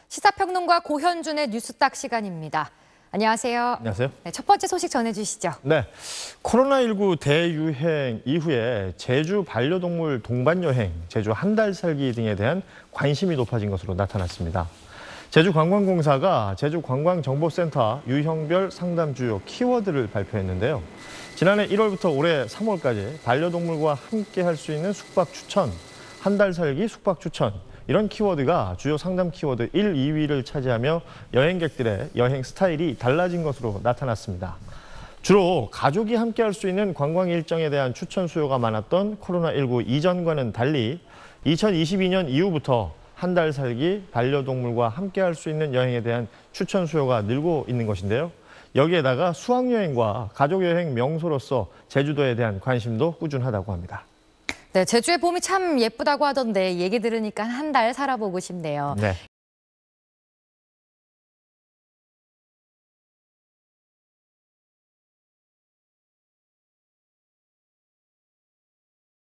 시사평론가 고현준의 뉴스딱 시간입니다. 안녕하세요. 안녕하세요. 네, 첫 번째 소식 전해주시죠. 네, 코로나19 대유행 이후에 제주 반려동물 동반여행, 제주 한 달 살기 등에 대한 관심이 높아진 것으로 나타났습니다. 제주관광공사가 제주관광정보센터 유형별 상담 주요 키워드를 발표했는데요. 지난해 1월부터 올해 3월까지 반려동물과 함께 할 수 있는 숙박 추천, 한 달 살기 숙박 추천, 이런 키워드가 주요 상담 키워드 1, 2위를 차지하며 여행객들의 여행 스타일이 달라진 것으로 나타났습니다. 주로 가족이 함께 할 수 있는 관광 일정에 대한 추천 수요가 많았던 코로나19 이전과는 달리 2022년 이후부터 한 달 살기 반려동물과 함께 할 수 있는 여행에 대한 추천 수요가 늘고 있는 것인데요. 여기에다가 수학여행과 가족여행 명소로서 제주도에 대한 관심도 꾸준하다고 합니다. 네, 제주의 봄이 참 예쁘다고 하던데 얘기 들으니까 한 달 살아보고 싶네요. 네.